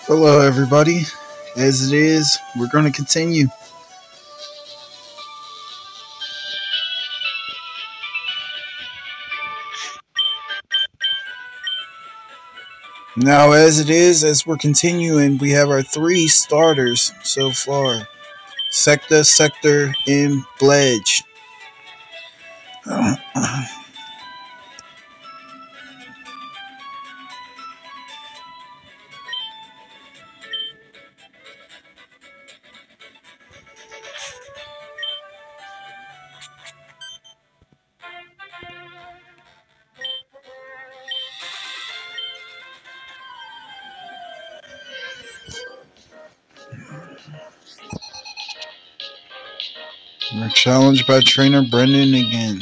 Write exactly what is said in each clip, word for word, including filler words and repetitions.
Hello, everybody. As it is, we're going to continue. Now, as it is, as we're continuing, we have our three starters so far: Secta, Sector, and Bledge. We're challenged by trainer Brendan again.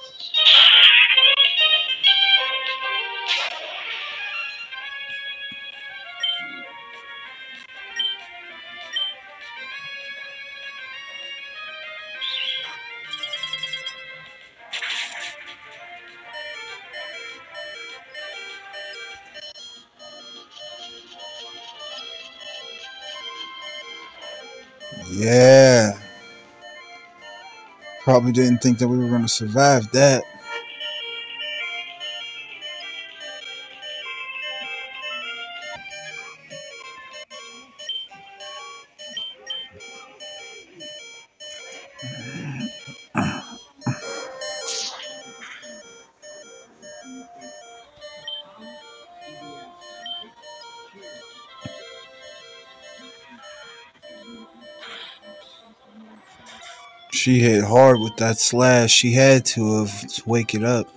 Yeah. Probably didn't think that we were going to survive that. She hit hard with that slash. She had to have to wake it up.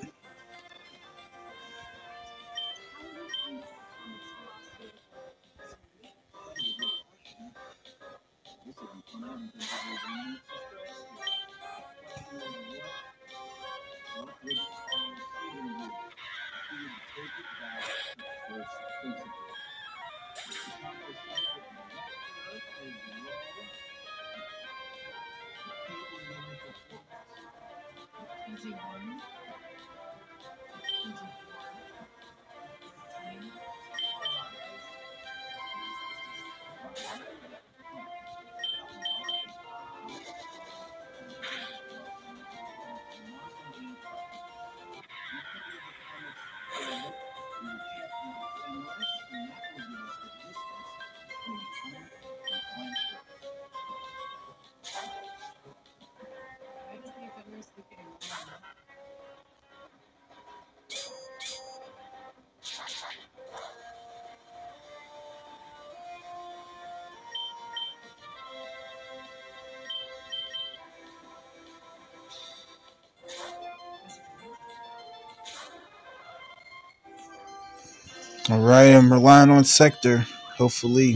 All right, I'm relying on Sector. Hopefully.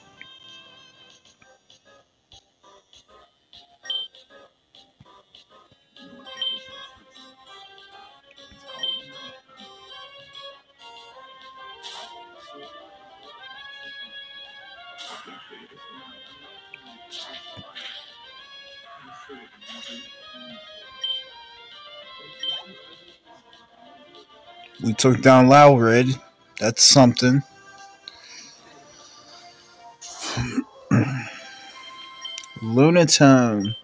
We took down Lowred. That's something. Lunatone.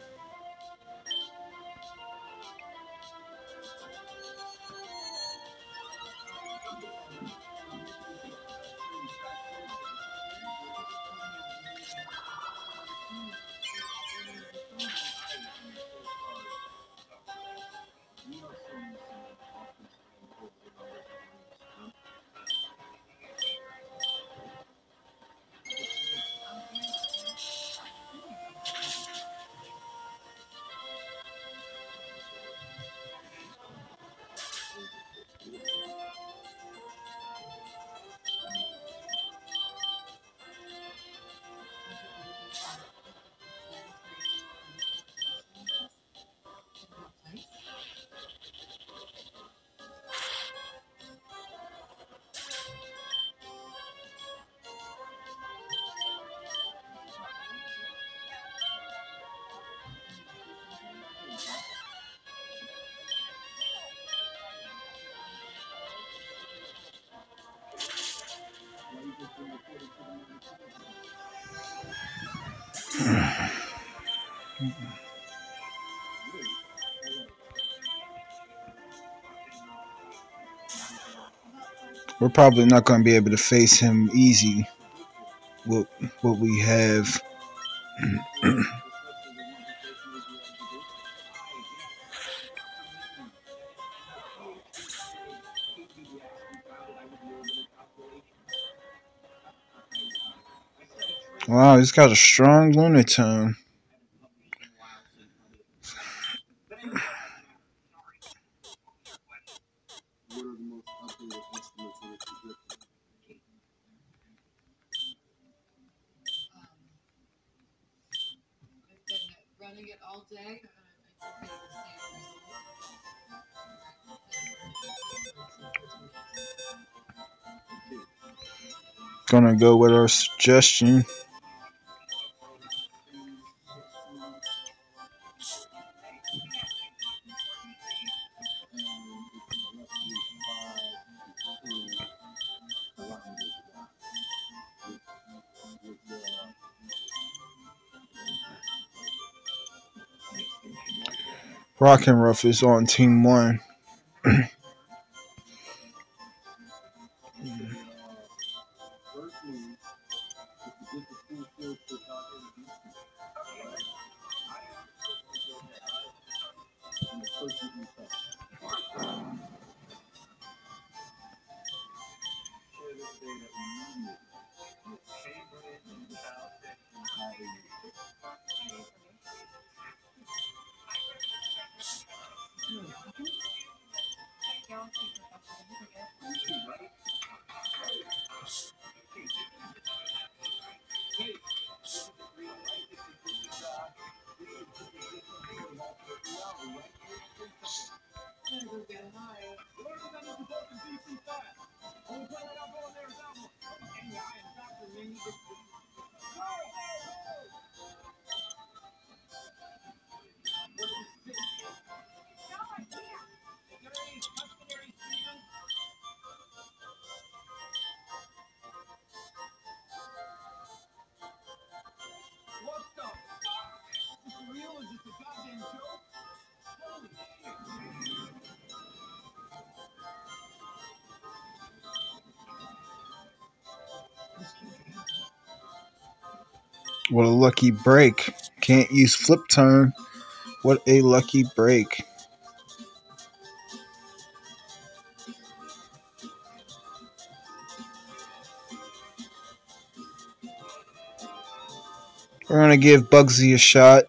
We're probably not going to be able to face him easy with what we have. Wow, he's got a strong Lunatone. Gonna go with our suggestion. Rockin' Ruff is on team one. What a lucky break. Can't use flip turn. What a lucky break. We're going to give Bugsy a shot.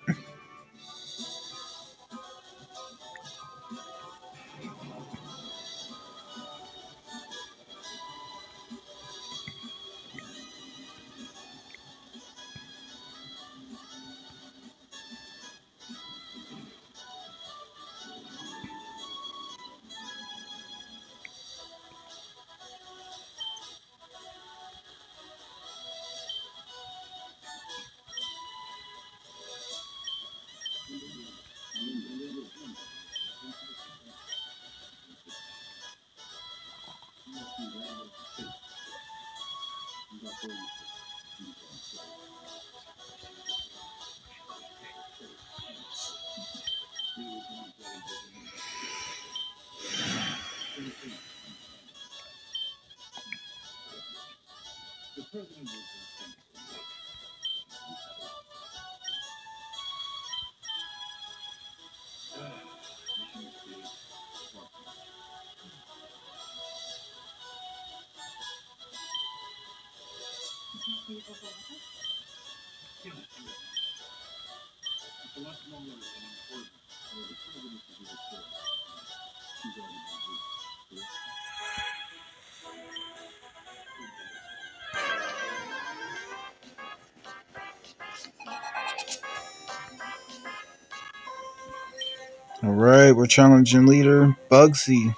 All right, we're challenging leader Bugsy.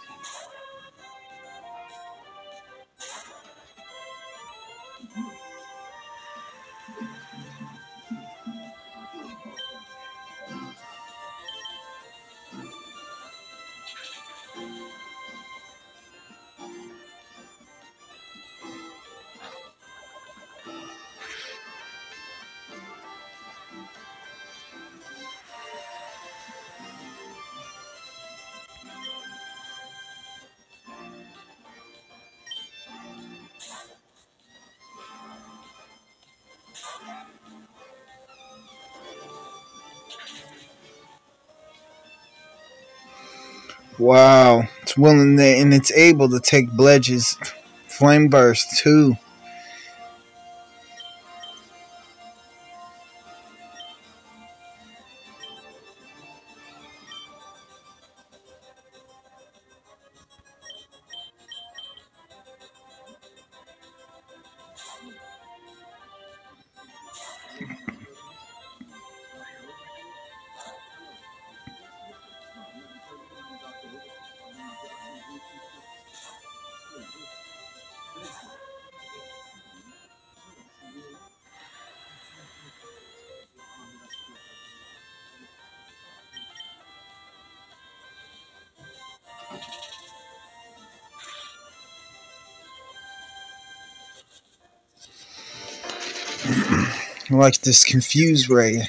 Wow. It's willing to, and it's able to take Bledges. Flame Burst, too. Like this Confuse Ray.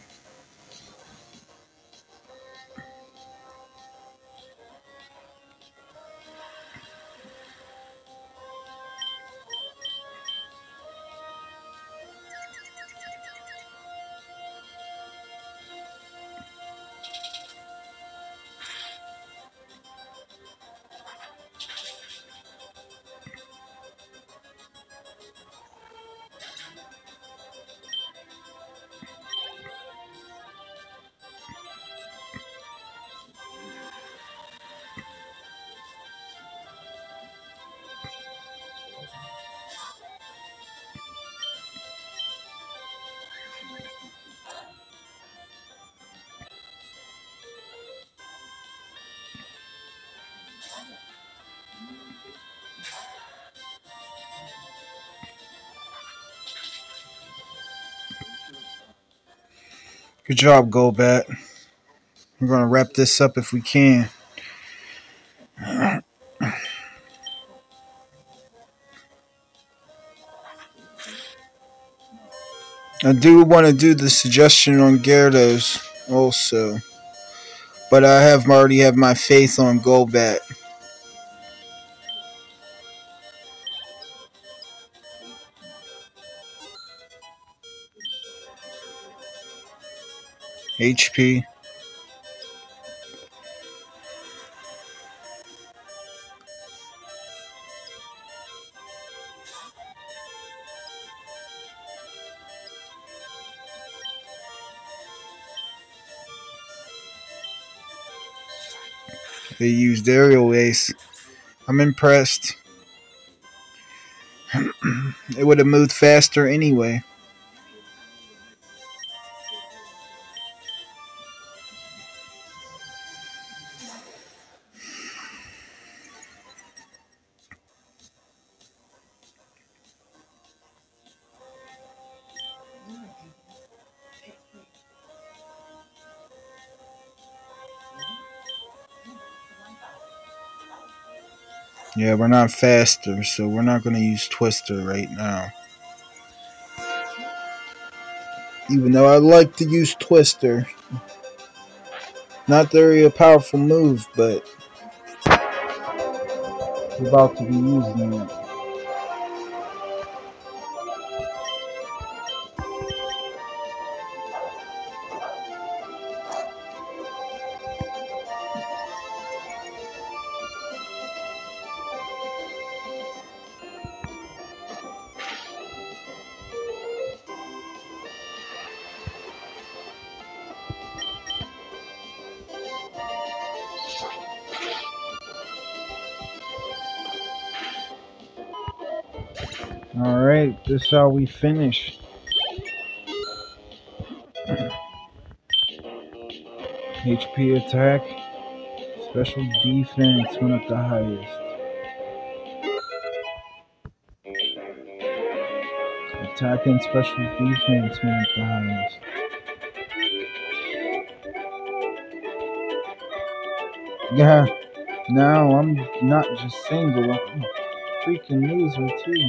Good job, Golbat. We're going to wrap this up if we can. I do want to do the suggestion on Gyarados also. But I have already have my faith on Golbat. H P. They used Aerial Ace. I'm impressed. It would have moved faster anyway. Yeah, we're not faster, so we're not going to use Twister right now. Even though I like to use Twister. Not very a powerful move, but we're about to be using it. Alright, this is how we finish. H P attack, special defense went up the highest. Attack and special defense went up the highest. Yeah, now I'm not just single, I'm a freaking loser too.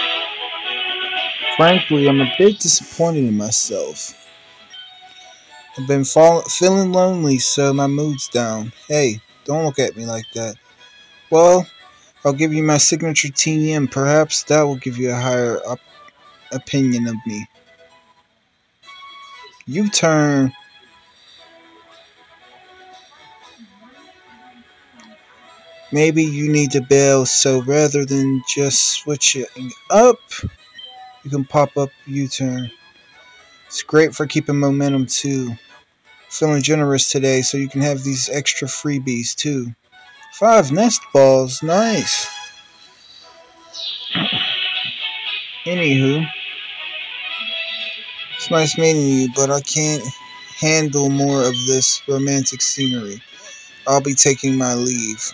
Frankly, I'm a bit disappointed in myself. I've been fall- feeling lonely, so my mood's down. Hey, don't look at me like that. Well, I'll give you my signature T M. Perhaps that will give you a higher op- opinion of me. You turn. Maybe you need to bail, so rather than just switching up, you can pop up U-turn. It's great for keeping momentum too. Feeling generous today, so you can have these extra freebies too. Five nest balls, nice. Anywho, it's nice meeting you, but I can't handle more of this romantic scenery. I'll be taking my leave.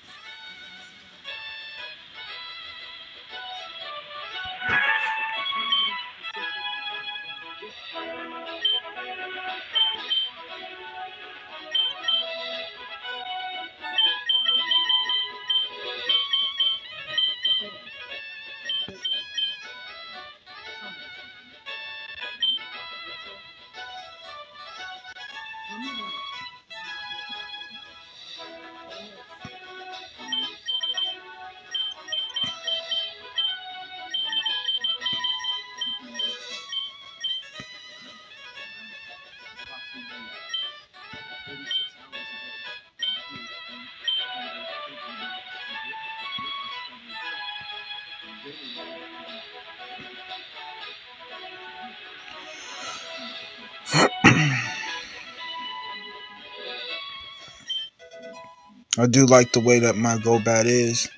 I do like the way that my Golbat is.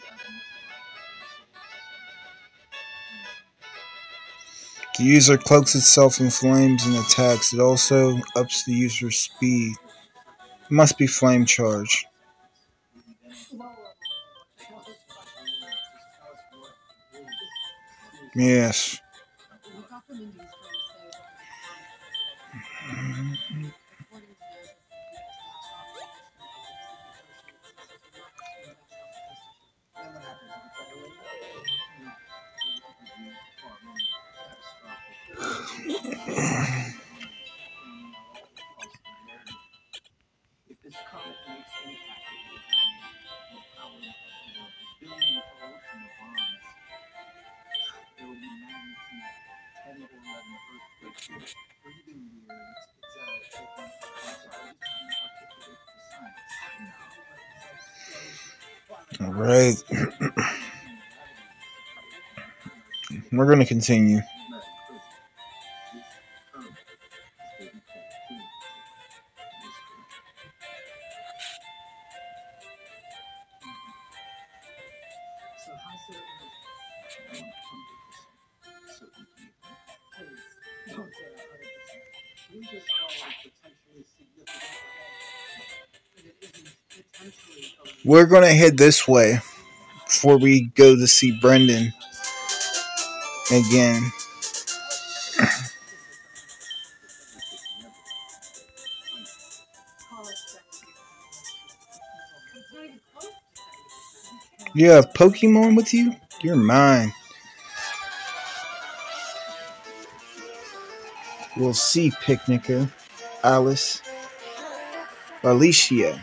The user cloaks itself in flames and attacks. It also ups the user's speed. It must be flame charge. Yes. All right. We're going to continue. We're going to head this way before we go to see Brendan again. You have Pokemon with you? You're mine. We'll see, Picnicker. Alice. Alicia.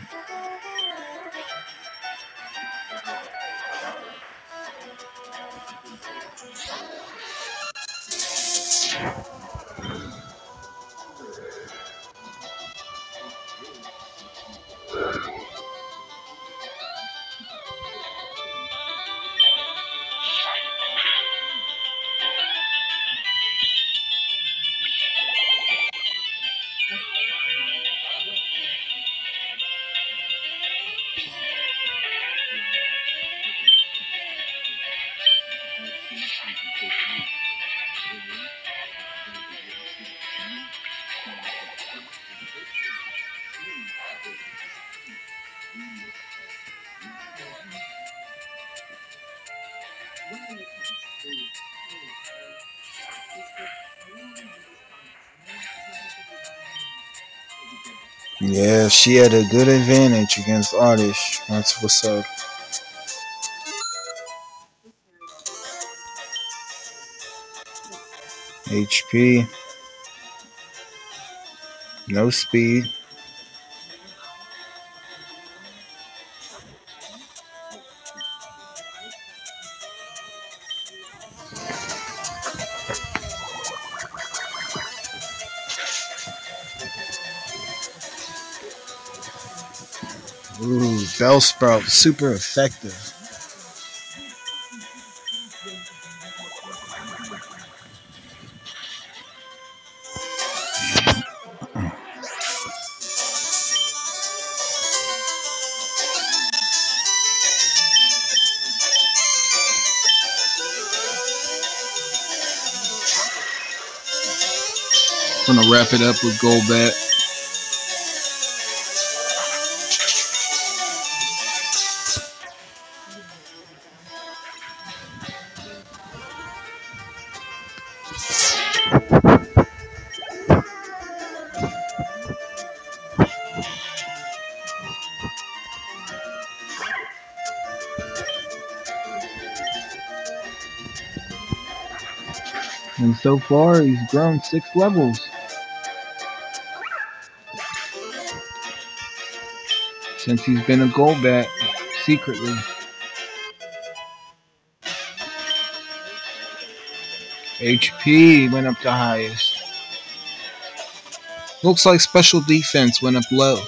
Yeah, she had a good advantage against Oddish. That's what's up. H P. No speed. Ooh, Bellsprout, super effective. Gonna wrap it up with Golbat. And so far, he's grown six levels since he's been a Golbat secretly. H P went up the highest. Looks like special defense went up low.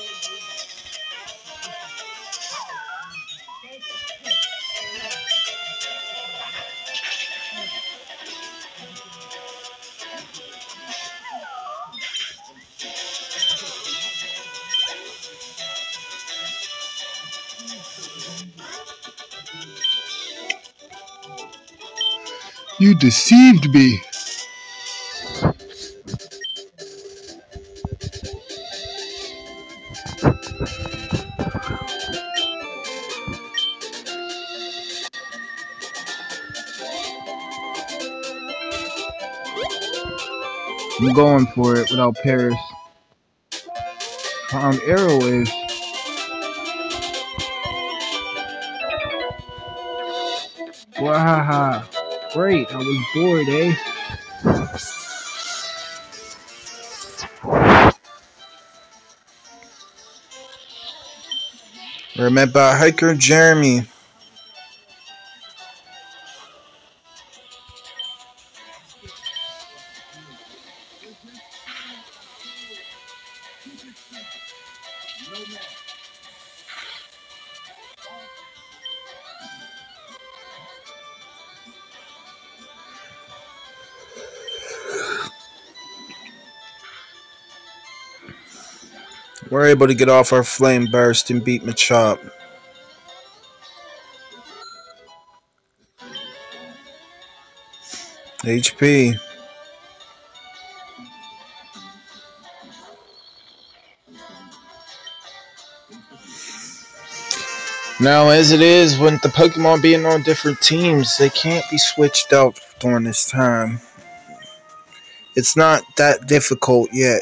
You deceived me. I'm going for it without Paris. Um, Arrow is. Wahaha. Great, I was bored, eh? Remember Hiker Jeremy. We're able to get off our flame burst and beat Machop. H P. Now, as it is, with the Pokemon being on different teams, they can't be switched out during this time. It's not that difficult yet.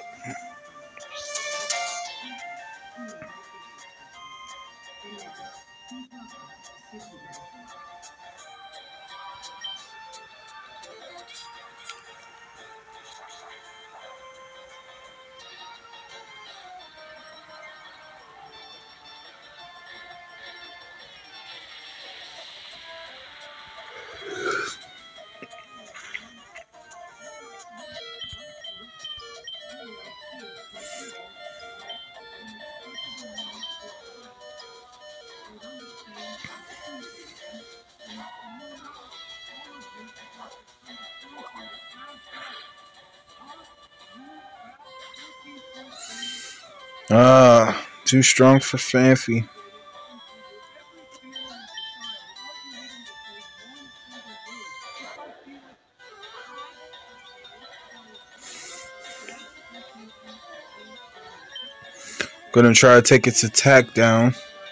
Ah, too strong for Fanfi. Gonna try to take its attack down.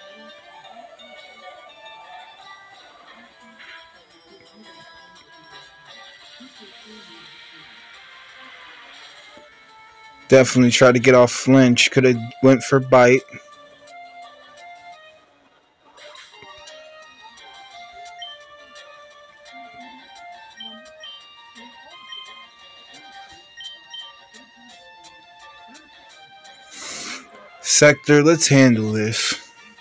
Definitely try to get off flinch. Could have went for bite. Sector, let's handle this.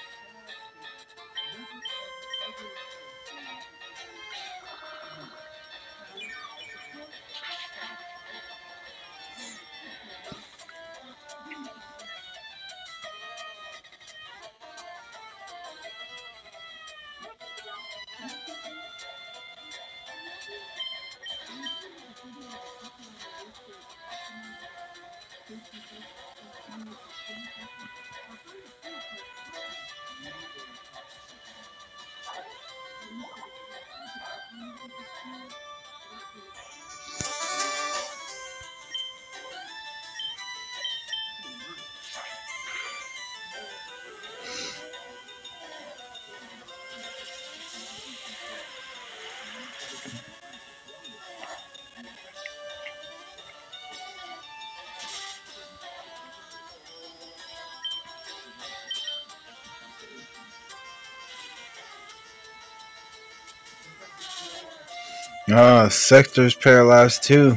Ah, Sector's paralyzed too.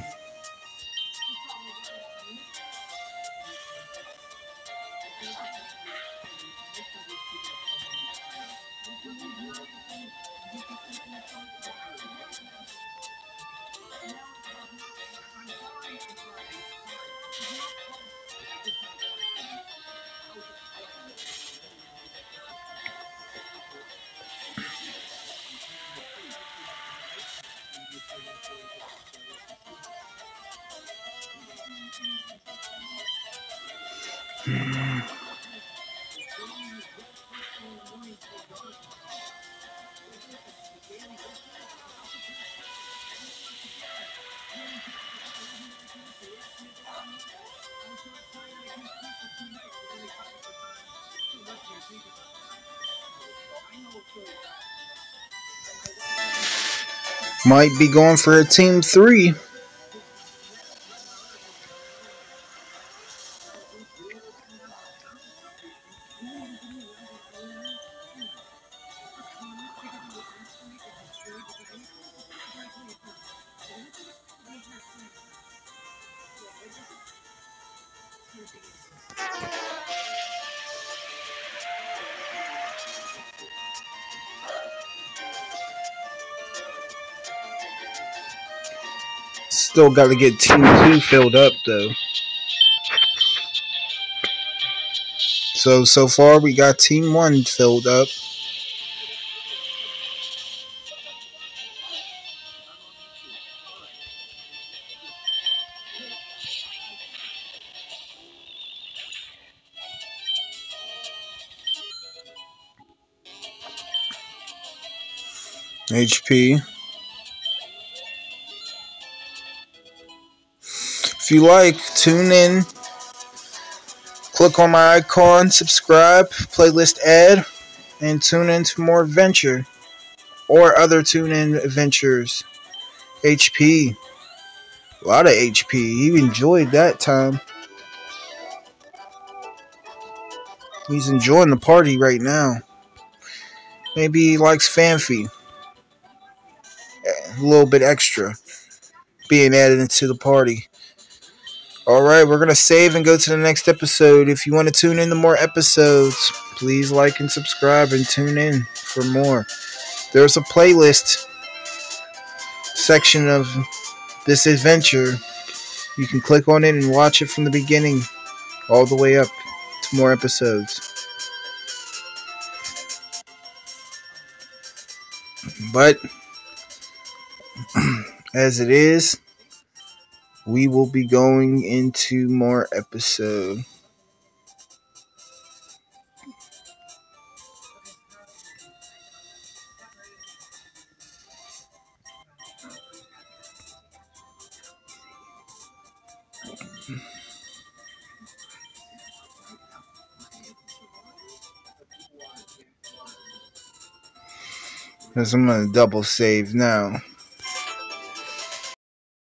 Might be going for a team three. Still got to get team two filled up though. So, so far we got team one filled up. H P. If you like, tune in. Click on my icon, subscribe, playlist add, and tune in to more adventure or other tune-in adventures. H P. A lot of H P. He enjoyed that time. He's enjoying the party right now. Maybe he likes Fanfi. A little bit extra being added into the party. Alright, we're going to save and go to the next episode. If you want to tune in to more episodes, please like and subscribe and tune in for more. There's a playlist section of this adventure. You can click on it and watch it from the beginning all the way up to more episodes. But as it is, we will be going into more episode. Because I'm going to double save now.